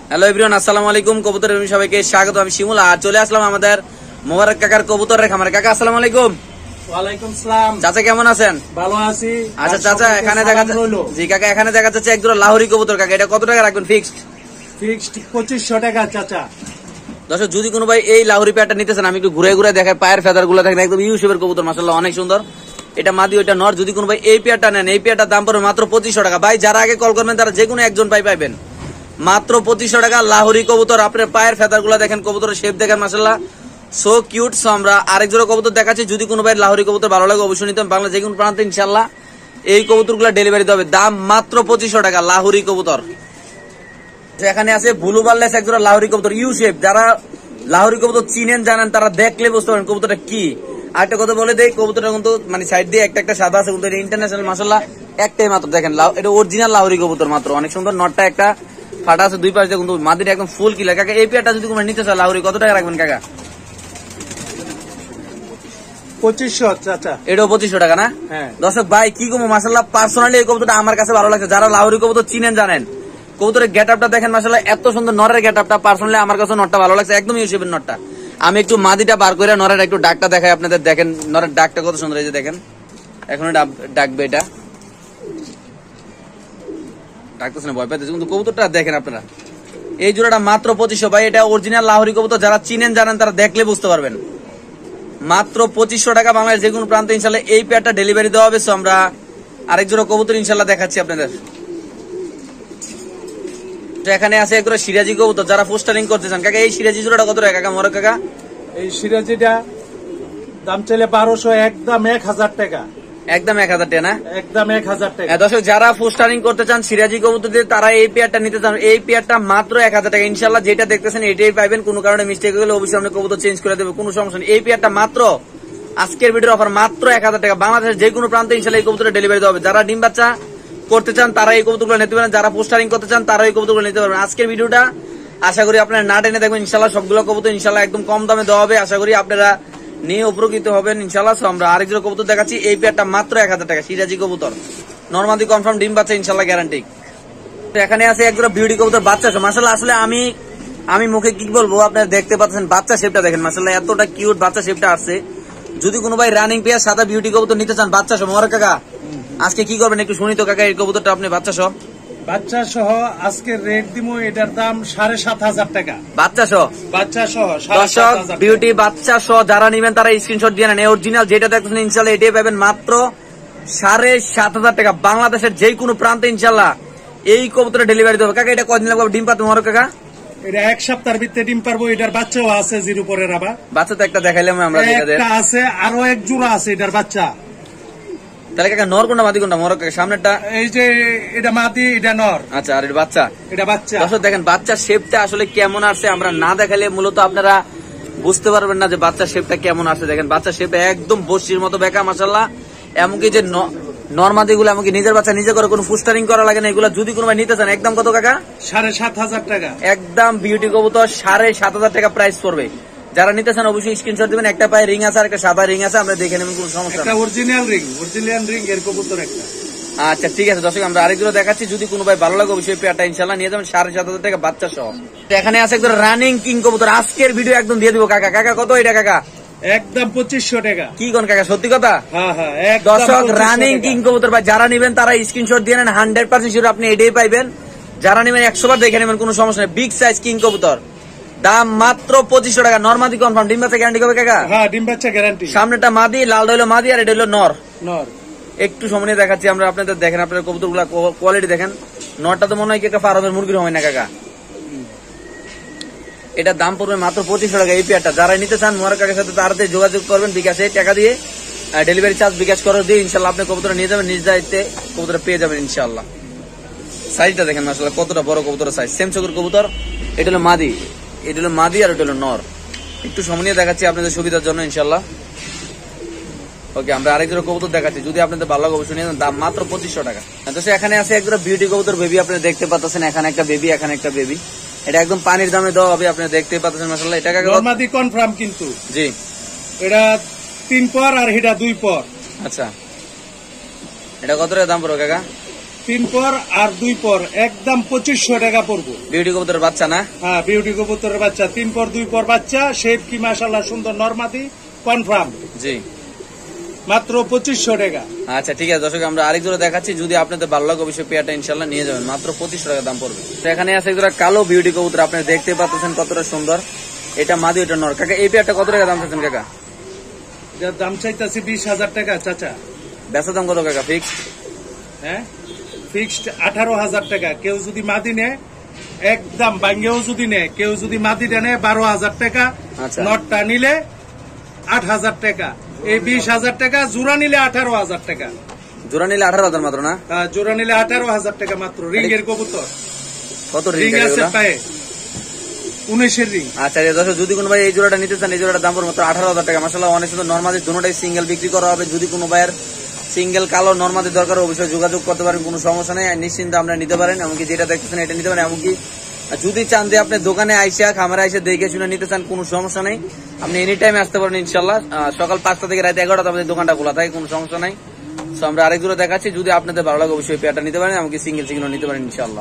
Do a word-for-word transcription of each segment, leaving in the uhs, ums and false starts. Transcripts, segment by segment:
Hello everyone, আসসালামু আলাইকুম। কবুতর প্রেমী সবাইকে স্বাগত। আমি শিমুল আর চলে আসলাম আমাদের মোবারক কাকার কবুতরের খামারে। কাকা আসসালামু আলাইকুম। ওয়ালাইকুম সালাম। চাচা কেমন আছেন? ভালো আছি। আচ্ছা চাচা, এখানে দেখা যাচ্ছে জি কাকা এখানে দেখা যাচ্ছে এক জোড়া লাহোরি কবুতর। কাকা এটা কত টাকা রাখবেন ফিক্সড? ফিক্সড পঁচিশশো টাকা চাচা। দর্শক যদি কোনো ভাই এই লাহোরি পেয়ারটা নিতেছেন, আমি একটু ঘুরে ঘুরে দেখাই। পায়ের ফেদার গুলো দেখেন একদম ইউসেফের কবুতর, মাশাআল্লাহ অনেক সুন্দর। এটা মাদি, ওইটা নর। যদি কোনো ভাই এই পেয়ারটা নেন, এই পেয়ারটার দাম পড়বে মাত্র পঁচিশশো টাকা। ভাই যারা আগে কল করবেন তারা যে কোনো একজন ভাই পাইবেন মাত্র পঁচিশশো টাকা লাহোরি কবুতর। আপনার পায়ের ফেদার গুলা দেখেন, কবুতরের শেপ দেখেন, মাশাআল্লাহ সো কিউট। সো আমরা আরেক জোড়া কবুতর দেখাচ্ছি। যদি কোনো ভাই লাহোরি কবুতর ভালো লাগে অবশ্যই নিতে হবে। বাংলা যে কোনো প্রান্তে ইনশাল্লাহ এই কবুতর গুলা ডেলিভারি দেবে। দাম মাত্র পঁচিশশো টাকা লাহোরি কবুতর। এখানে আছে ব্লু বারলেস এক জোড়া লাহোরি কবুতর ইউ শেপ। যারা লাহোরি কবুতর চিনেন জানেন তারা দেখলে বুঝতে পারেন কবুতরটা কি। আরেকটা কথা বলে দেয়, কবুতরটা কিন্তু মানে সাইড দিয়ে একটা একটা সাদা আছে, কিন্তু ইন্টারন্যাশনাল মাশাআল্লাহ একটাই মাত্র। দেখেন এটা অরিজিনাল লাহোরি কবুতর মাত্র, অনেক সুন্দর। নটটা একটা ফাটা আছে দুই পাশে, কিন্তু মাদিটা একদম ফুল কিলা। কাকা এই পেয়ারটা যদি কোনো নিতে চায় লাহোরি কত টাকা রাখবেন কাকা? পঁচিশশো চাচা। এটাও পঁচিশশো টাকা না? হ্যাঁ। দর্শক ভাই কি কমো, মাশাআল্লাহ পার্সোনালি এই কবুতরটা আমার কাছে ভালো লাগছে। যারা লাহোরি কবুতর চিনেন জানেন, কবুতরের গেট আপটা দেখেন, মাশাআল্লাহ এত সুন্দর। নরের গেট আপটা পার্সোনালি আমার কাছে নটটা ভালো লাগছে, একদম ইউসেফের নটটা। আমি একটু মাদিটা বার করে নরের একটু ডাকটা দেখাই আপনাদের। দেখেন নরের ডাকটা কত সুন্দর, এই যে দেখেন এখন ডাকবে, এটা ডাকতেছে না, ভয় পাইতেছে, কিন্তু কবুতরটা দেখেন আপনারা। এই জোড়াটা মাত্র পঁচিশশো। ভাই এটা অরিজিনাল লাহোরি কবুতর, যারা চিনেন জানেন তারা দেখলে বুঝতে পারবেন। মাত্র পঁচিশশো টাকা বাংলাদেশ যে কোনো প্রান্তে ইনশাল্লাহ এই পেয়ারটা ডেলিভারি দেওয়া হবে। সো আমরা আরেক জোড়া কবুতর ইনশাল্লাহ দেখাচ্ছি আপনাদের। এখানে আছে একজোড়া সিরাজি কবুতর, যারা পোস্টারিং করতে চান। কাকা এই সিরাজি জোড়াটা কত টাকা কাকা? মোরক কাকা এই সিরাজিটা দাম চাইলে বারোশো, একদম এক হাজার টাকা। একদম এক হাজার টাকা না? একদম এক হাজার টাকা। দর্শক যারা পোস্টারিং করতে চান সিরাজি কবুতর দিয়ে, তারা এই পেয়ারটা নিতে চান। এই পেয়ারটা মাত্র এক হাজার টাকা ইনশাল্লাহ। যেটা দেখতেছেন এটাই পাইবেন। কোনো কারণে মিস্টেক হলে অবশ্যই আমরা কবুতর চেঞ্জ করে দেবো, কোনো সমস্যা নেই। এই পেয়ারটা মাত্র আজকের ভিডিওর অফার মাত্র এক হাজার টাকা। বাংলাদেশের যে কোনো প্রান্তে ইনশাল্লাহ এই কবুতর ডেলিভারি দেওয়া হবে। যারা ডিম বাচ্চা করতে চান তারা এই কবুতরগুলো নিতে পারেন, যারা পোস্টারিং করতে চান তারা এই কবুতরগুলো নিতে পারবেন। আজকের ভিডিওটা আশা করি আপনারা না টেনে দেখবেন ইনশাল্লাহ। সবগুলো কবুতর ইনশাল্লাহ একদম কম দামে দেওয়া হবে। আশা করি আপনারা নিয়ে উপকৃত হবেন ইনশাল্লাহ। আমরা আরেকজন কবুতর দেখাচ্ছি। এই পেয়ারটা মাত্র এক হাজার টাকা, সিরাজি কবুতর, নরমাদি কনফার্ম, ডিম বাচ্চা ইনশাল্লাহ গ্যারান্টি। এখানে আছে একজোড়া বিউটি কবুতর বাচ্চা। মাশাআল্লাহ আসলে আমি আমি মুখে কি বলবো, আপনারা দেখতে পাচ্ছেন বাচ্চা শেপটা দেখেন, মাশাআল্লাহ এতটা কিউট বাচ্চা শেপটা আসছে। যদি কোনো ভাই রানিং পেয়ার সাদা বিউটি কবুতর নিতে চান বাচ্চা সহ, মোবারক কাকা আজকে কি করবেন একটু শুনি তো কাকা। এই কবুতরটা আপনি বাচ্চা সহ বাচ্চা সহ আজকে রেট দিব, এটার দাম সাড়ে সাত হাজার টাকা। বাচ্চা সহ বাচ্চা সহ দর্শক বিউটি বাচ্চা সহ যারা নিবেন তারা স্ক্রিনশট দিয়ে নেন। অরিজিনাল যেটা দেখছেন ইনশাল্লাহ এটাই পাবেন মাত্র সাড়ে সাত হাজার টাকা। বাংলাদেশের যে কোনো প্রান্তে ইনশাল্লাহ এই কবুতরে ডেলিভারি দেবে। কাকা এটা কদিন লাগবে ডিম পাতে মোবারক কাকা? এটা এক সপ্তাহের ভিতরে ডিম পারবো। এটার বাচ্চাও আছে জিরো পরের। আবার বাচ্চা তো একটা দেখাইলাম আমরা, একটা আছে, আরো এক জোড়া আছে এটার বাচ্চা। তাহলে কাকা নর কোনটা মাদি কোনটা মোবারক কাকা? সামনেরটা এই যে এটা মাদি, এটা নর। আচ্ছা, আর এটা বাচ্চা? এটা বাচ্চা। দর্শক দেখেন বাচ্চার শেপটা আসলে কেমন আসছে, আমরা না দেখালে মূলত আপনারা বুঝতে পারবেন না যে বাচ্চার শেপটা কেমন আসছে। দেখেন বাচ্চার শেপ একদম বসির মতো বেকা, মাশাআল্লাহ। এমনকি যে নরমাদি গুলো এমনকি নিজের বাচ্চা নিজে করে, কোনো ফুস্টারিং করা লাগে না। এগুলো যদি কোনো ভাই নিতে চান একদম কত কাকা? সাড়ে সাত হাজার টাকা। একদম বিউটি কবুতর সাড়ে সাত হাজার টাকা প্রাইস পড়বে। যারা নিতে চান অবশ্যই স্ক্রিনশট দিবেন। একটা পায়ে রিং আছে আর একটা সাদা রিং আছে, আমরা দেখে নেবেন, কোনো সমস্যা নেই। অরিজিনাল রিং, অরিজিনাল রিং এর কবুতর একটা। আচ্ছা ঠিক আছে দর্শক, আমরা আরেকজন দেখাচ্ছি। যদি কোনো ভাই ভালো লাগে অবশ্যই পেয়ারটা ইনশাল্লাহ নিয়ে যাবেন সাড়ে সাত হাজার টাকা বাচ্চা সহ। এখানে আছে একদম রানিং কিং কবুতর, আজকের ভিডিও একদম দিয়ে দিব কাকা। কাকা কত এটা কাকা? একদম পঁচিশশো টাকা। কি কোন কাকা সত্যি কথা? হ্যাঁ হ্যাঁ। দর্শক রানিং কিং কবুতর ভাই যারা নিবেন তারা স্ক্রিনশট দিয়ে নেন, হান্ড্রেড পার্সেন্ট শিওর আপনি এটাই পাইবেন। যারা নিবেন একশো বার দেখে নেবেন, কোনো সমস্যা নেই। বিগ সাইজ কিং কবুতর, দাম মাত্র পঁচিশশো টাকা। নরমাদি কনফার্ম, ডিম বাচ্চা গ্যারান্টি কবে কাকা? হ্যাঁ ডিম বাচ্চা গ্যারান্টি। সামনেটা মাদি, লাল হইলো মাদি, আর এটা হলো নর। নর একটু সামনে দেখাচ্ছি আমরা আপনাদের, দেখেন আপনার কবুতর গুলা কোয়ালিটি দেখেন। নরটা তো মনে হয় কি ফার্মের মুরগির হয় না কাকা। এটার দাম পড়বে মাত্র পঁচিশশো টাকা এই পেয়ারটা। যারা নিতে চান মোবারক কাকার সাথে তাড়াতাড়ি যোগাযোগ করবেন বিকাশে, টাকা দিয়ে ডেলিভারি চার্জ বিকাশ করে দিয়ে ইনশাল্লাহ আপনি কবুতর নিয়ে যাবেন, নিজ দায়িত্বে কবুতর পেয়ে যাবেন ইনশাল্লাহ। সাইজটা দেখেন মাশাআল্লাহ কতটা বড় কবুতর সাইজ, সেম চোখের কবুতর। এটা হলো মাদি, এটা হলো মাদি, আর এটা হলো নর। একটু সামনে দেখাচ্ছি আপনাদের সুবিধার জন্য ইনশাল্লাহ। ওকে, আমরা আরেকজন কবুতর দেখাচ্ছি। যদি আপনাদের ভালো লাগে অবশ্যই নিয়ে দাম মাত্র পঁচিশশো টাকা। তো এখানে আছে একজন বিউটি কবুতর বেবি, আপনি দেখতে পাচ্ছেন এখানে একটা বেবি, এখানে একটা বেবি। এটা একদম পানির দামে দেওয়া হবে, আপনি দেখতে পাচ্ছেন মাশাআল্লাহ। এটা কাকা নরমাদি কনফার্ম কিন্তু? জি, এটা তিন পর আর এটা দুই পর। আচ্ছা, এটা কত টাকা দাম পড়বে কাকা? তিন পর আর দুই পর একদম পঁচিশশো টাকা পড়বো। বিউটি কবুতরের বাচ্চা না? হ্যাঁ, বিউটি কবুতরের বাচ্চা, তিন পর দুই পর বাচ্চা, শেপ কি মাশাআল্লাহ সুন্দর, নরমাদি কনফার্ম, জি মাত্র পঁচিশশো টাকা। আচ্ছা ঠিক আছে দর্শক, আমরা আরেক জোড়া দেখাচ্ছি, যদি আপনাদের ভালো লাগে অবশ্যই পেয়ারটা ইনশাল্লাহ নিয়ে যাবেন, মাত্র পঁচিশশো টাকা দাম পড়বে। তো এখানে আছে এক জোড়া কালো বিউটি কবুতর, আপনি দেখতে পাচ্ছেন কতটা সুন্দর, এটা মাদি ওটা নর। কাকা এই পেয়ারটা কত টাকা দাম চাচ্ছেন কাকা? যার দাম চাইতেছি বিশ হাজার টাকা চাচা। বেচা দাম কত কাকা ফিক্স? হ্যাঁ, ফিক্সড আঠারো হাজার টাকা। কেউ যদি মাদি নেয় একদম বাঙ্গেও যদি নেয়, কেউ যদি মাদিটা নেয় বারো হাজার টাকা, আচ্ছা। নটটা নিলে আট হাজার টাকা, এই বিশ হাজার টাকা, জোড়া নিলে আঠারো হাজার টাকা। জোড়া নিলে আঠারো হাজার মাত্র না? আহ, জোড়া নিলে আঠারো হাজার টাকা মাত্র। রিং এর কবুতর, কত রিং রিং আছে পায়ে, উনিশের রিং। আচ্ছা দর্শক, যদি কোনো ভাই এই জোড়াটা নিতে চান, এই জোড়াটার দাম পড়বে মাত্র আঠারো হাজার টাকা। মাশাআল্লাহ অনেক সুন্দর নরমাদি, দুটোটাই সিঙ্গেল বিক্রি করা হবে। যদি কোনো ভাইয়ের সিঙ্গেল কালো নরমাদি দরকার অবশ্যই যোগাযোগ করতে পারেন, কোনো সমস্যা নেই, নিশ্চিন্তে আপনারা নিতে পারেন। এমনকি যেটা দেখতেছেন এটা নিতে পারেন। এমনকি যদি চান যে আপনি দোকানে আইসা খামারে আইসা দেখে শুনে নিতে চান, কোনো সমস্যা নেই, আপনি এনি টাইম আসতে পারেন ইনশাল্লাহ। সকাল পাঁচটা থেকে রাত এগারোটা আমাদের দোকানটা খোলা থাকে, কোনো সমস্যা নাই। তো আমরা আরেক জোড়া দেখাচ্ছি, যদি আপনাদের ভালো লাগে অবশ্যই পেয়ারটা নিতে পারেন, এমনকি সিঙ্গেল সিঙ্গেল নিতে পারেন ইনশাল্লাহ।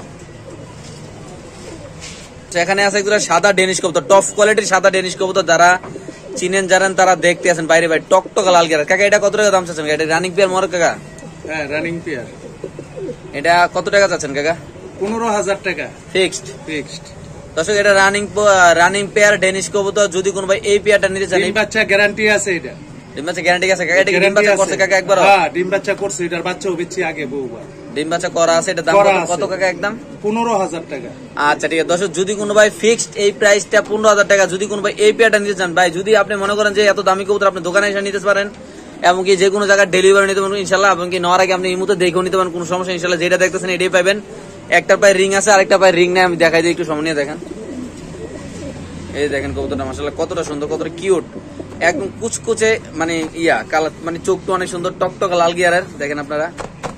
এখানে আছে একজোড়া সাদা ডেনিশ কবুতর, টপ কোয়ালিটির সাদা ডেনিশ কবুতর, যারা চিনেন জানেন তারা দেখতে আছেন বাইরে বাইরে টকটকা লাল গেরা। কাকা এটা কত টাকা দাম চাচ্ছেন? এটা রানিং পেয়ার মর কাকা? হ্যাঁ, রানিং পেয়ার। এটা কত টাকা চাচ্ছেন কাকা? পনেরো হাজার টাকা ফিক্সড। ফিক্সড দর্শক, এটা রানিং রানিং পেয়ার ডেনিশ কবুতর, যদি কোনো ভাই এই পেয়ারটা নিতে চান, ডিম বাচ্চা গ্যারান্টি আছে। এটা ডিম বাচ্চা গ্যারান্টি আছে কাকা? এটা ডিম বাচ্চা করছে কাকা একবার? হ্যাঁ, ডিম বাচ্চা করছে, এটার বাচ্চাও বেচছি আগে বহুবার। ডিম বাচ্চা করা আছে, এটা দাম কত কাকা একদম? পনেরো হাজার টাকা। আচ্ছা ঠিক আছে দর্শক, যদি কোনো ভাই ফিক্সড এই প্রাইসটা পনেরো হাজার টাকা, যদি কোনো ভাই এই পেয়ারটা নিতে চান ভাই, যদি আপনি মনে করেন যে এত দামি কবুতর আপনি দোকানে এসে নিতে পারেন, এমনকি যে কোনো জায়গায় ডেলিভারি নিতে পারেন ইনশাল্লাহ, এমনকি নেওয়ার আগে আপনি এই মুহূর্তে দেখেও নিতে পারেন, কোনো সমস্যা ইনশাল্লাহ। যেটা দেখতেছেন এটাই পাবেন। একটার পায়ে রিং আছে, আরেকটা পায়ে রিং নেই, আমি দেখাই দিই, একটু সময় নিয়ে দেখেন। এই দেখেন কবুতরটা মাশাআল্লাহ কতটা সুন্দর, কতটা কিউট, একদম কুচকুচে, মানে ইয়া কালার, মানে চোখটা অনেক সুন্দর, টকটকা লাল গিয়ারের, দেখেন আপনারা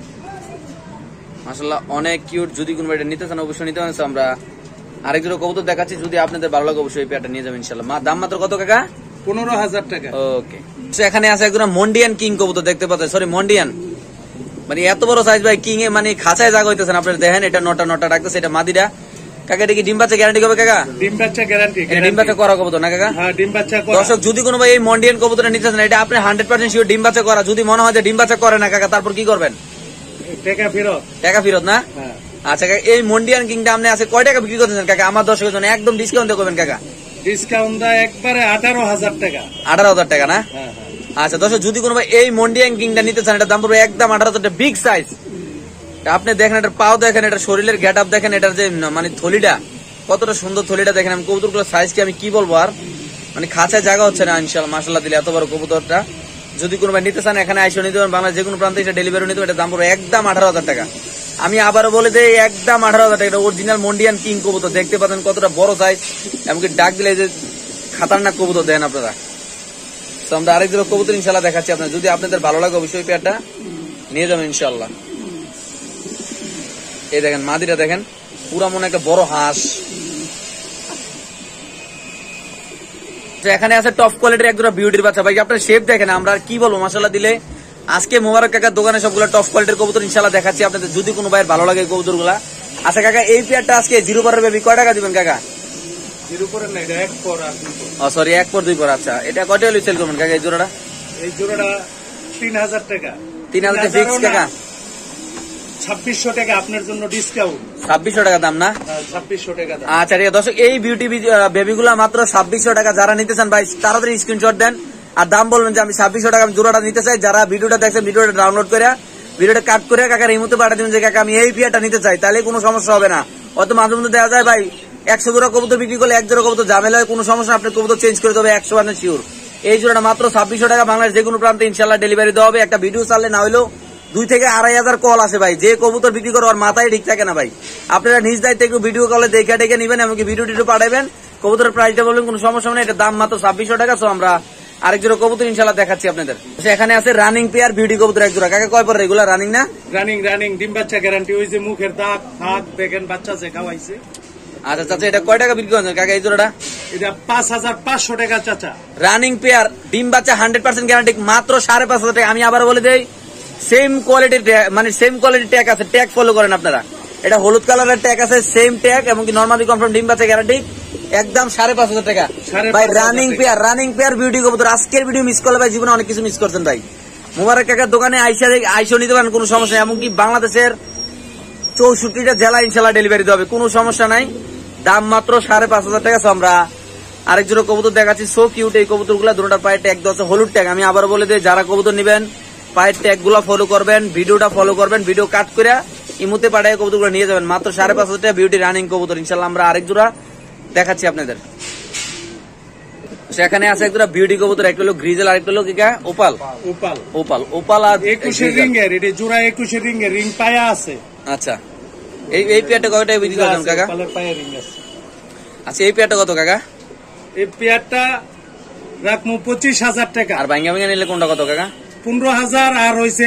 মাশাআল্লাহ অনেক কিউট। যদি কোনো এটা নিতে চান অবশ্যই নিতে পারেন। আমরা আরেক জোড়া কবুতর দেখাচ্ছি, যদি আপনাদের ভালো লাগে অবশ্যই এই পেয়ারটা নিয়ে যাবেন ইনশাআল্লাহ। দাম মাত্র কত কাকা? পনেরো হাজার টাকা। ওকে, এখানে আছে একজন মন্ডিয়ান কিং কবুতর দেখতে পাচ্ছেন, সরি মন্ডিয়ান, মানে এত বড় সাইজ ভাই, কিং এ মানে খাঁচায় জায়গা হইতেছেন আপনারা দেখেন। এটা নটা নটা রাখতেছে, এটা মাদিরা। কাকা এটা কি ডিম বাচ্চা গ্যারান্টি হবে কাকা? ডিম বাচ্চা গ্যারান্টি। এটা ডিম বাচ্চা করা কবুতর না কাকা? হ্যাঁ, ডিম বাচ্চা করা। দর্শক, যদি কোনো ভাই এই মন্ডিয়ান কবুতরটা নিতে চান, এটা আপনি হান্ড্রেড পার্সেন্ট শিওর ডিম বাচ্চা করা। যদি মনে হয় যে ডিম বাচ্চা করে না কাকা, তারপর কি করবেন? টাকা ফেরত। টাকা ফেরত না? হ্যাঁ। আচ্ছা কাকা, এই মন্ডিয়ান কিংটা আপনি আছে কয় টাকা বিক্রি করতেছেন কাকা? আমার দর্শকের জন্য একদম ডিসকাউন্ট করবেন কাকা। ডিসকাউন্ট দা একবারে আঠারো হাজার টাকা। আঠারো হাজার টাকা না? হ্যাঁ হ্যাঁ। আচ্ছা দর্শক, যদি কোনো ভাই এই মন্ডিয়ান কিংটা নিতে চান, এটা দাম পড়বে একদম আঠারো হাজার টাকা, বিগ সাইজ। আপনি দেখেন এটার পাও দেখেন, এটার শরীরের গেট আপ দেখেন, এটার যে মানে থলিটা কতটা সুন্দর, থলিটা দেখেন। আমি কবুতরগুলোর সাইজ কি আমি কি বলবো আর, মানে খাঁচায় জায়গা হচ্ছে না ইনশাআল্লাহ মাশাআল্লাহ দিলে এত বড় কবুতরটা। যদি কোনো ভাই নিতে চান এখানে আইসো নিতে পারেন, বাংলাদেশ যে কোনো প্রান্তে এটা ডেলিভারি নিতে পারেন, এটা দাম পড়বে একদম আঠারো হাজার টাকা। আমি আবারও বলে দিই একদম আঠারো হাজার টাকা। অরিজিনাল মন্ডিয়ান কিং কবুতর, দেখতে পাচ্ছেন কতটা বড় সাইজ, এমনকি ডাক দিলে যে খাতারনাক কবুতর দেন আপনারা। তো আমরা আরেক জোড়া কবুতর ইনশাআল্লাহ দেখাচ্ছি আপনার, যদি আপনাদের ভালো লাগে অবশ্যই পেয়ারটা নিয়ে যাবেন ইনশাআল্লাহ। এই দেখেন মাদিরা দেখেন, পুরা মনে একটা বড় হাঁস। এখানে আছে টপ কোয়ালিটির একজোড়া বিউটির বাচ্চা ভাই, আপনার শেপ দেখেন, আমরা আর কি বলবো মাশাআল্লাহ দিলে। আজকে মোবারক কাকার দোকানে সবগুলো টপ কোয়ালিটির কবুতর ইনশাআল্লাহ দেখাচ্ছি আপনাদের, যদি কোনো ভাইয়ের ভালো লাগে কবুতর গুলা। আচ্ছা কাকা, এই পেয়ারটা আজকে জিরো পরের বেবি কয় টাকা দিবেন কাকা? জিরো পরের না, এটা এক পর আর দুই পর। ও সরি, এক পর দুই পর। আচ্ছা, এটা কয়টা হলে সেল করবেন কাকা এই জোড়াটা? এই জোড়াটা তিন হাজার টাকা। তিন হাজার টাকা ফিক্স কাকা? ছাব্বিশশো টাকা আপনার জন্য ডিসকাউন্ট। ছাব্বিশশো টাকা দাম না? ছাব্বিশশো টাকা দাম। আচ্ছা ঠিক আছে দর্শক, এই বিউটি বেবি গুলা মাত্র ছাব্বিশশো টাকা। যারা নিতে চান ভাই তাড়াতাড়ি স্ক্রিনশট দেন আর দাম বলবেন যে আমি ছাব্বিশশো টাকা জোড়াটা নিতে চাই। যারা ভিডিওটা দেখছেন ভিডিওটা ডাউনলোড করে ভিডিওটা কাট করে কাকার এই মুহূর্তে পাঠিয়ে দিবেন যে কাকা আমি এই পেয়ারটা নিতে চাই, তাহলে কোনো সমস্যা হবে না। হয়তো মাঝে মধ্যে দেখা যায় ভাই একশো জোড়া কবুতর বিক্রি করলে এক জোড়া কবুতর ঝামেলা হয়, কোনো সমস্যা, আপনি কবুতর চেঞ্জ করে দেবে একশো পার্সেন্ট শিওর। এই জোড়াটা মাত্র ছাব্বিশশো টাকা, বাংলাদেশ যে কোনো প্রান্তে ইনশাল্লাহ ডেলিভারি দেওয়া হবে। একটা ভিডিও চাললে না হলেও দুই থেকে আড়াই হাজার কল আছে ভাই, যে কবুতর বিক্রি করে ওর মাথায় ঠিক থাকে না ভাই। আপনারা নিজ দায়িত্বে একটু ভিডিও কলে দেখে ডেকে নিবেন, এমনকি ভিডিও টিডিও পাঠাবেন, কবুতরের প্রাইসটা বলবেন, কোনো সমস্যা নেই। এটা দাম মাত্র ছাব্বিশশো টাকা। সো আমরা আরেক জোড়া কবুতর ইনশাল্লাহ দেখাচ্ছি আপনাদের। এখানে আছে রানিং পেয়ার বিউটি কবুতর এক জোড়া। কাকা কয় পর রেগুলার রানিং না? রানিং রানিং ডিম বাচ্চা গ্যারান্টি। ওই যে মুখের দাগ হাত দেখেন বাচ্চা যে খাওয়াইছে। আচ্ছা চাচা, এটা কয় টাকা বিক্রি করছেন কাকা এই জোড়াটা? এটা পাঁচ হাজার পাঁচশো টাকা চাচা। রানিং পেয়ার ডিম বাচ্চা হান্ড্রেড পার্সেন্ট গ্যারান্টি, মাত্র সাড়ে পাঁচ হাজার টাকা। আমি আবার বলে দেই সেম কোয়ালিটির মানে সেম কোয়ালিটির ট্যাগ আছে, ট্যাগ ফলো করেন আপনারা। এটা হলুদ কালারের ট্যাগ আছে, সেম ট্যাগ এবং কি নরমালি কনফার্ম ডিম বাচ্চা গ্যারান্টি, একদম সাড়ে পাঁচ হাজার টাকা ভাই। Running pair, running pair beauty কবুতর। আজকের ভিডিও মিস করলে ভাই জীবনে অনেক কিছু মিস করছেন ভাই। মুবারক কাকার দোকানে আইসা আইসা নিতে পারেন, কোনো সমস্যা নেই। এমনকি বাংলাদেশের চৌষট্টিটা জেলা ইনশাল্লাহ ডেলিভারি দেওয়া হবে, কোনো সমস্যা নাই। দাম মাত্র সাড়ে পাঁচ হাজার টাকা। আমরা আরেকজন কবুতর দেখাচ্ছি, সো কিউট এই কবুতর গুলা। দুটোটার পায়ের ট্যাগ দেওয়া আছে হলুদ ট্যাগ। আমি আবার বলে দিই, যারা কবুতর নিবেন পায়ের ট্যাগ গুলা ফলো করবেন, ভিডিওটা ফলো করবেন, ভিডিও কাট করে ইমুতে পাঠায় কবুতর গুলো নিয়ে যাবেন। মাত্র সাড়ে পাঁচ হাজার টাকা বিউটি রানিং কবুতর ইনশাল্লাহ আমরা আরেক জোড়া দেখাচ্ছি আপনাদের। সেখানে আছে এক জোড়া বিউটি কবুতর, একটা হলো গ্রিজেল, আরেকটা হলো কি ওপাল। ওপাল ওপাল ওপাল আর একুশে রিং এর, এটা জোড়া একুশে রিং এর, রিং পায়া আছে। আচ্ছা, এই এই পেয়ারটা কয়টা বিক্রি করছেন কাকা? পায়া রিং আছে। আচ্ছা, এই পেয়ারটা কত কাকা? এই পেয়ারটা রাখবো পঁচিশ হাজার টাকা। আর ভাঙ্গা ভাঙ্গা নিলে কোনটা কত কাকা? পনেরো হাজার আর হয়েছে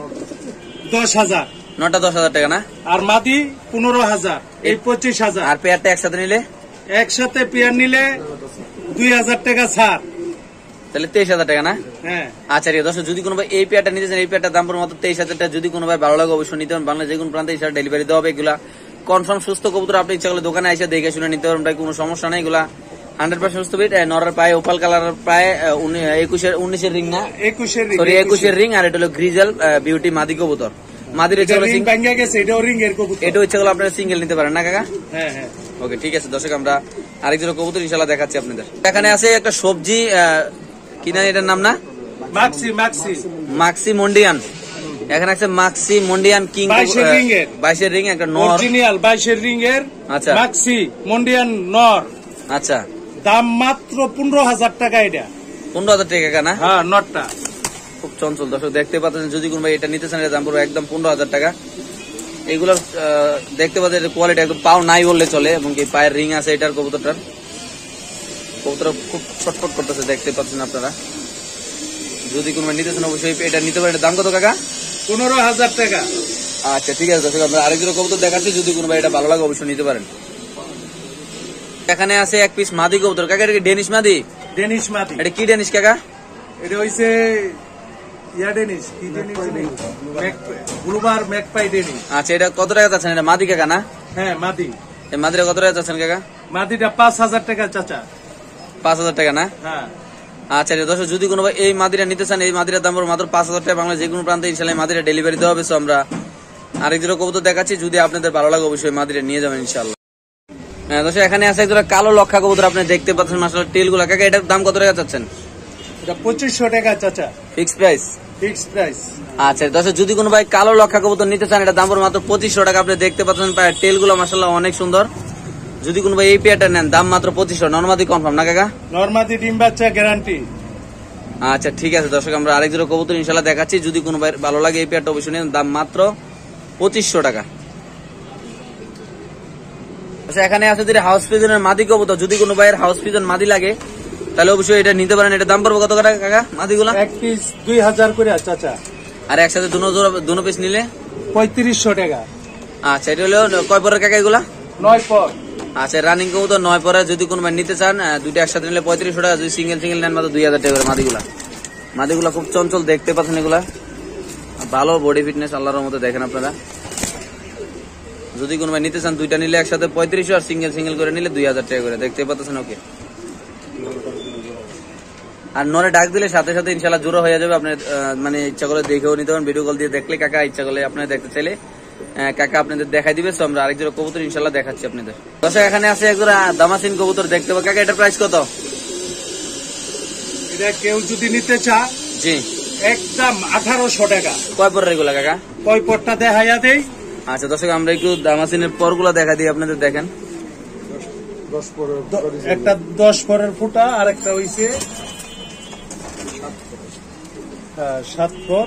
দশ হাজার। নটা দশ হাজার টাকা না? আর মাদি পনেরো হাজার, এই পঁচিশ হাজার। আর পেয়ারটা একসাথে নিলে? একসাথে পেয়ার নিলে দুই হাজার টাকা ছাড়, তাহলে তেইশ হাজার টাকা না? হ্যাঁ। আচ্ছা ঠিক আছে, যদি কোনো ভাই এই পেয়ারটা নিতে চান, এই পেয়ারটার দাম পড়বে মাত্র তেইশ হাজার টাকা। যদি কোনো ভাই ভালো লাগে অবশ্যই নিতে পারেন। বাংলা যে কোনো প্রান্তে ইচ্ছা ডেলিভারি দেওয়া হবে। এগুলা কনফার্ম সুস্থ কবুতর, আপনি ইচ্ছা করলে দোকানে এসে দেখে শুনে নিতে পারেন, কোনো সমস্যা নেই। এগুলা হান্ড্রেড পার্সেন্ট সুস্থ বিট। নরের পায়ে ওপাল কালারের প্রায় একুশের উনিশের রিং না, একুশের রিং, সরি একুশের রিং। আর এটা হলো গ্রিজেল বিউটি মাদি কবুতর। মাদির ইচ্ছা করলে এটা ইচ্ছা করলে আপনারা সিঙ্গেল নিতে পারেন না কাকা? হ্যাঁ হ্যাঁ। ওকে ঠিক আছে দর্শক, আমরা আরেকজন কবুতর ইনশাল্লাহ দেখাচ্ছি আপনাদের। এখানে আছে একটা সবজি, কি না এটার নাম না? মাক্সি মাক্সি মাক্সি মন্ডিয়ান। এখানে আছে মাক্সি মন্ডিয়ান কিং, বাইশের রিং এর, বাইশের রিং একটা নর, অরিজিনাল বাইশের রিং এর। আচ্ছা, মাক্সি মন্ডিয়ান নর। আচ্ছা, দাম মাত্র পনেরো হাজার টাকা। এটা পনেরো হাজার টাকা না? হ্যাঁ, নটটা খুব চঞ্চল দর্শক, দেখতে পাচ্ছেন। যদি কোনো ভাই এটা নিতে চান, এটা দাম পড়বে একদম পনেরো হাজার টাকা। এগুলোর দেখতে পাচ্ছেন কোয়ালিটি একদম পাও নাই বললে চলে, এবং কি পায়ের রিং আছে এটার কবুতরটার। কবুতর খুব ছটফট করতেছে, দেখতে পাচ্ছেন আপনারা। যদি কোনো নিতে চান অবশ্যই এটা নিতে পারেন। দাম কত কাকা? পনেরো হাজার টাকা। আচ্ছা ঠিক আছে দর্শক, আমরা আরেকজন কবুতর দেখাচ্ছি। যদি কোনো ভাই এটা ভালো লাগে অবশ্যই নিতে পারেন। এখানে আছে এক পিস মাদি কবুতর। কাকা এটা কি ডেনিশ মাদি? ডেনিশ মাদি। এটা কি ডেনিশ কাকা? এটা হইছে ইয়া ডেনিশ, কি ডেনিশ? Bluebar magpie Danish. আচ্ছা, এটা কত টাকা চাচ্ছেন? এটা মাদি কাকা না? হ্যাঁ মাদি। এই মাদিটা কত টাকা চাচ্ছেন কাকা? মাদিটা পাঁচ হাজার টাকা চাচা। পাঁচ হাজার টাকা না? হ্যাঁ। আচ্ছা দর্শক, যদি কোনো ভাই এই মাদিরা নিতে চান, এই মাদিরার দাম মাত্র পাঁচ হাজার টাকা। বাংলা যে কোনো প্রান্তে ইনশাল্লাহ মাদিরা ডেলিভারি দেওয়া হবে। আমরা আরেকজন কবুতর দেখাচ্ছি, যদি আপনাদের ভালো লাগে অবশ্যই মাদিরা নিয়ে যাবেন ইনশাল্লাহ। হ্যাঁ দর্শক, এখানে আছে একজন কালো লক্ষা কবুতর, আপনি দেখতে পাচ্ছেন মাশাআল্লাহ টেল গুলা। কাকা এটার দাম কত টাকা চাচ্ছেন? এটা পঁচিশশো টাকা চাচা। Fix price? Fix price. আচ্ছা দর্শক, যদি কোনো ভাই কালো লক্ষা কবুতর নিতে চান, এটা দাম পড়বে মাত্র পঁচিশশো টাকা। আপনি দেখতে পাচ্ছেন পায়ের টেল গুলো মাশাআল্লাহ অনেক সুন্দর। যদি কোনো ভাই এই পেয়ারটা নেন, দাম মাত্র পঁচিশশো। নরমাদি কনফার্ম না কাকা? নরমাদি ডিম বাচ্চা গ্যারান্টি। আচ্ছা ঠিক আছে দর্শক, আমরা আরেকজন কবুতর ইনশাল্লাহ দেখাচ্ছি। যদি কোনো ভাই ভালো লাগে এই পেয়ারটা অবশ্যই নেন, দাম মাত্র পঁচিশশো টাকা। আচ্ছা, এখানে আছে যদি হাউস পিজনের মাদি কবুতর। যদি কোনো ভাইয়ের হাউস পিজন মাদি লাগে তাহলে অবশ্যই এটা নিতে পারেন। এটা দাম পড়বে কত টাকা কাকা মাদিগুলো? এক পিস দুই হাজার করে চাচা। আর একসাথে দুনো পিস নিলে পঁয়ত্রিশশো টাকা। আচ্ছা, এটা হলো কয় পরের কাকা এগুলা? নয় পর। আচ্ছা, রানিং কবুতর নয় পরে। যদি কোনো ভাই নিতে চান, দুইটা একসাথে নিলে পঁয়ত্রিশশো টাকা। যদি সিঙ্গেল সিঙ্গেল নেন মাত্র দুই হাজার টাকা করে মাদিগুলা। মাদিগুলা খুব চঞ্চল, দেখতে পাচ্ছেন। এগুলা ভালো বডি ফিটনেস আল্লাহর মধ্যে, দেখেন আপনারা। যদি কোনো ভাই নিতে চান, দুইটা নিলে একসাথে পঁয়ত্রিশশো, আর সিঙ্গেল সিঙ্গেল করে নিলে দুই হাজার টাকা করে, দেখতে পাচ্ছেন। ওকে, আর নরে ডাক দিলে সাথে সাথে ইনশাল্লাহ জোড়া হয়ে যাবে। আপনি মানে ইচ্ছা করে দেখেও নিতে পারেন, ভিডিও কল দিয়ে দেখলে কাকা ইচ্ছা করলে আপনার দেখতে চাইলে কাকা আপনাদের দেখাই দিবে। তো আমরা আরেকজন কবুতর ইনশাল্লাহ দেখাচ্ছি আপনাদের। দর্শক, এখানে আছে একজোড়া দামাসিন কবুতর, দেখতে পাবেন। কাকা এটার প্রাইস কত? এটা কেউ যদি নিতে চা, জি একদম আঠারোশো টাকা। কয় পরের এগুলা কাকা? কয় পরটা দেখাইয়া দেই। আচ্ছা দর্শক, আমরা একটু দামাসিনের পরগুলো দেখা দিই আপনাদের, দেখেন। একটা দশ পরের ফুটা, আর একটা হইছে সাত পর,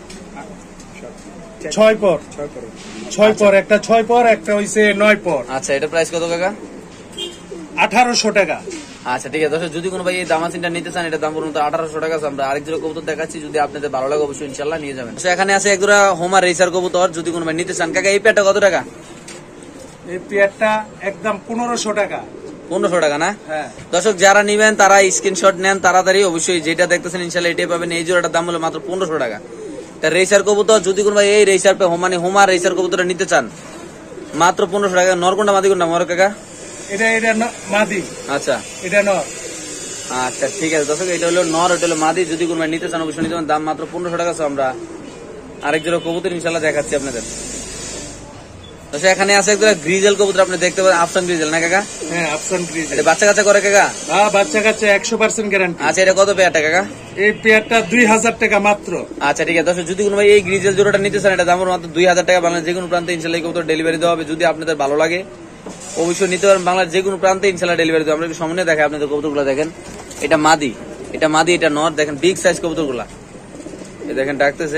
ছয় পর, ছয় পর, একটা ছয় পর, একটা হইছে নয় পর। আচ্ছা, এটা প্রাইস কত কাকা? আঠারোশো টাকা। আচ্ছা ঠিক আছে দর্শক, যদি কোনো ভাই এই দামাসিনটা নিতে চান, এটা দাম পড়বে আঠারোশো টাকা। আমরা আরেকজন কবুতর দেখাচ্ছি, যদি আপনাদের ভালো লাগে অবশ্যই ইনশাল্লাহ নিয়ে যাবেন। এখানে আছে একজোড়া হোমার রেসার কবুতর, যদি কোনো ভাই নিতে চান। কাকা এই পেয়ারটা কত টাকা? এই পেয়ারটা একদম পনেরোশো টাকা। পনেরোশো টাকা না? হ্যাঁ। দর্শক, যারা নিবেন তারা স্ক্রিনশট নেন তাড়াতাড়ি, অবশ্যই যেটা দেখতেছেন ইনশাল্লাহ এটাই পাবেন। এই জোড়াটার দাম হলো মাত্র পনেরোশো টাকা। এটা রেসার কবুতর, যদি কোনো ভাই এই রেসার পে মানে হোমার রেসার কবুতরটা নিতে চান মাত্র পনেরোশো টাকা। নরকোনটা মাদি কোনটা মর কাকা? এটা এটা ন- মাদি, আচ্ছা এটা নর। আচ্ছা ঠিক আছে দর্শক, এটা হলো নর, এটা হলো মাদি। যদি কোনো ভাই নিতে চান অবশ্যই নিতে পারেন, দাম মাত্র পনেরোশো টাকা। আমরা আরেক জোড়া কবুতর ইনশাল্লাহ দেখাচ্ছি আপনাদের। দর্শক এখানে আছে একটা গ্রিজেল কবুতর, আপনি দেখতে পারেন আফসান গ্রিজেল না কাকা? হ্যাঁ, আফসান গ্রিজ। এটা বাচ্চা কাচ্চা করে কাকা? হ্যাঁ, বাচ্চা কাচ্চা একশো পার্সেন্ট গ্যারান্টি। আচ্ছা এটা কত পেয়ারটা কাকা? এই পেয়ারটা দুই হাজার টাকা মাত্র। আচ্ছা ঠিক আছে দর্শক, যদি কোনো ভাই এই গ্রিজেল জোড়াটা নিতে চান, এটা দাম মাত্র দুই হাজার টাকা। বাংলাদেশ যে কোনো প্রান্তে ইনশাল্লাহ এই কবুতর ডেলিভারি দেওয়া হবে। যদি আপনাদের ভালো লাগে অবশ্যই নিতে পারেন, বাংলার যে কোনো প্রান্তে ইনশাল্লাহ ডেলিভারি দেওয়া। আমরা একটু সামনে দেখাই আপনাদের কবুতরগুলো দেখেন। এটা মাদি, এটা মাদি, এটা নর। দেখেন বিগ সাইজ কবুতরগুলা, এই দেখেন ডাকতেছে।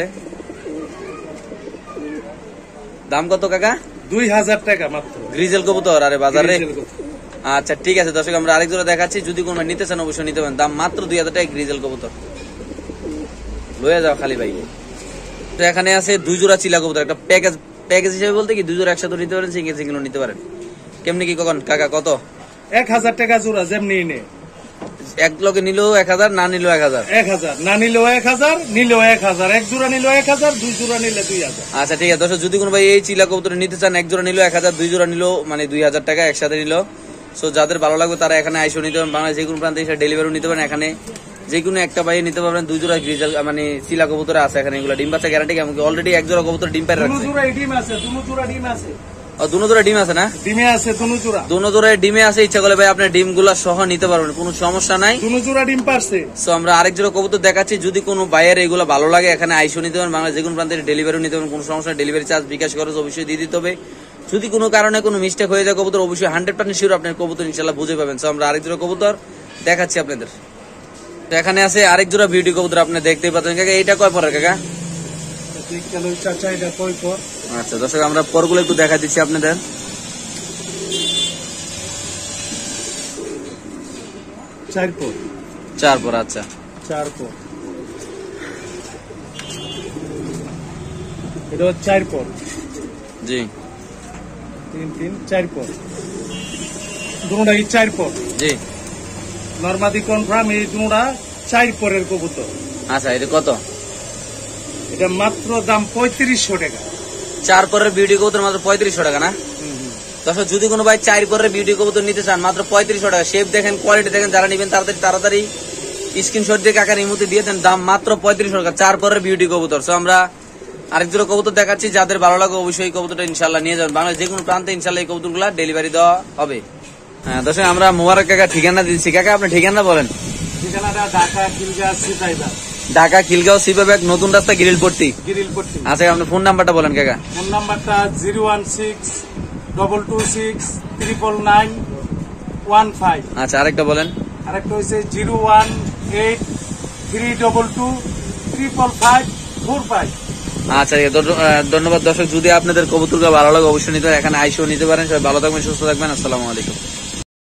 দাম কত কাকা? দুই হাজার টাকা মাত্র গ্রিজেল কবুতর। আরে বাজারে গ্রিজেল কবুতর। আচ্ছা ঠিক আছে দর্শক, আমরা আরেক জোড়া দেখাচ্ছি। যদি কোনো নিতে চান অবশ্যই নিতে পারেন, দাম মাত্র দুই হাজার টাকা গ্রিজেল কবুতর। লয়ে যাও খালি ভাই। তো এখানে আছে দুই জোড়া চিলা কবুতর, একটা প্যাকেজ প্যাকেজ হিসেবে বলতে কি দুই জোড়া একসাথে নিতে পারেন, সিঙ্গেল সিঙ্গেল নিতে পারেন। কেমনি কি কখন কাকা কত? এক হাজার টাকা জোড়া যেমনি নে। এক লগে নিলেও এক হাজার, না নিলেও এক হাজার। এক হাজার না নিলেও এক হাজার, নিলেও এক হাজার। এক জোড়া নিলেও এক হাজার, দুই জোড়া নিলে দুই হাজার। আচ্ছা ঠিক আছে দর্শক, যদি কোনো ভাই এই চিলা কবুতর নিতে চান, এক জোড়া নিলেও এক হাজার, দুই জোড়া নিলেও মানে দুই হাজার টাকা একসাথে নিলেও। সো যাদের ভালো লাগবে তারা এখানে আইসো নিতে পারেন, বাংলাদেশ যে কোনো প্রান্তে এসে ডেলিভারি নিতে পারেন। এখানে যে কোনো একটা বাইরে নিতে পারবেন। দুই জোড়া গ্রিজেল মানে চিলা কবুতর আছে এখানে, এগুলো ডিম বাচ্চা গ্যারান্টি। এমনকি অলরেডি এক জোড়া কবুতর ডিম পারে দুনো রাখছে। জোড়া ডিম আছে, দুনো জোড়া ডিম আছে। ও দুনো জোড়া ডিম আছে না? ডিমে আছে দুনো জোড়া। দুনো জোড়ায় ডিমে আছে, ইচ্ছা করলে ভাই আপনি ডিম গুলা সহ নিতে পারবেন, কোনো সমস্যা নাই। দুনো জোড়া ডিম পারছে। সো আমরা আরেক জোড়া কবুতর দেখাচ্ছি। যদি কোনো বাইরে এগুলো ভালো লাগে এখানে আইসো নিতে পারেন, বাংলাদেশ যে কোনো প্রান্তে ডেলিভারি নিতে পারেন, কোনো সমস্যা নেই। ডেলিভারি চার্জ বিকাশ খরচ অবশ্যই দিয়ে দিতে হবে। যদি কোনো কারণে কোনো মিস্টেক হয়ে যায় কবুতর, অবশ্যই হান্ড্রেড পার্সেন্ট শিওর আপনার কবুতর ইনশাল্লাহ বুঝে পাবেন। সো আমরা আরেক জোড়া কবুতর দেখাচ্ছি আপনাদের। তো এখানে আছে আরেক জোড়া বিউটি কবুতর, আপনি দেখতেই পাচ্ছেন কাকা। এইটা কয় পরের কাকা? চাচা এটা কয় পর? আচ্ছা দর্শক, আমরা পরগুলো একটু দেখা দিচ্ছি আপনাদের। চার পর। চার পর, আচ্ছা চার পর। এটা চার পর। জি তিন তিন চার পর, দুটাই চার পর। জি নর্মাদি কনফার্ম, এই দুটা চার পরের কবুতর। আচ্ছা এটা কত? এটা মাত্র দাম পঁয়ত্রিশশো টাকা। চার পরের বিউটি কবুতর মাত্র পঁয়ত্রিশশো টাকা না? দর্শক যদি কোনো ভাই চার পরের বিউটি কবুতর নিতে চান মাত্র পঁয়ত্রিশশো টাকা। শেপ দেখেন, কোয়ালিটি দেখেন, যারা নিবেন তাড়াতাড়ি তাড়াতাড়ি স্ক্রিনশট দিয়ে কাকার ইমুতে দিয়ে দেন। দাম মাত্র পঁয়ত্রিশশো টাকা, চার পরের বিউটি কবুতর। সো আমরা আরেক জোড়া কবুতর দেখাচ্ছি, যাদের ভালো লাগে অবশ্যই এই কবুতরটা ইনশাল্লাহ নিয়ে যাবেন। বাংলাদেশ যে কোনো প্রান্তে ইনশাল্লাহ এই কবুতরগুলা ডেলিভারি দেওয়া হবে। হ্যাঁ দর্শক, আমরা মোবারক কাকা ঠিকানা দিচ্ছি। কাকা আপনি ঠিকানা বলেন। ঠিকানাটা ঢাকা খিলগাঁও সিপাহীবাগ। ঢাকা খিলগাঁও সিপাহীবাগ নতুন রাস্তা গিরিলপট্টি। গিরিলপট্টি। আচ্ছা আপনার ফোন নাম্বারটা বলেন কাকা। ফোন নাম্বারটা zero one six double two six triple nine one five. আচ্ছা আরেকটা বলেন। আরেকটা হচ্ছে zero one eight three double two triple five four five. আচ্ছা ধন্যবাদ দর্শক, যদি আপনাদের কবুতরকে ভালো লাগে অবশ্যই নিতে পারেন, এখানে আইসেও নিতে পারেন। সবাই ভালো থাকবেন, সুস্থ থাকবেন। আসসালামু আলাইকুম।